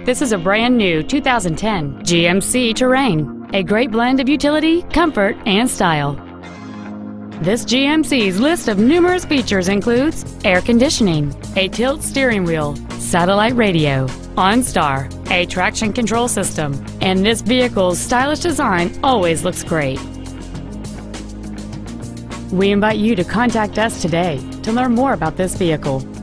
This is a brand new 2010 GMC Terrain, a great blend of utility, comfort, and style. This GMC's list of numerous features includes air conditioning, a tilt steering wheel, satellite radio, OnStar, a traction control system, and this vehicle's stylish design always looks great. We invite you to contact us today to learn more about this vehicle.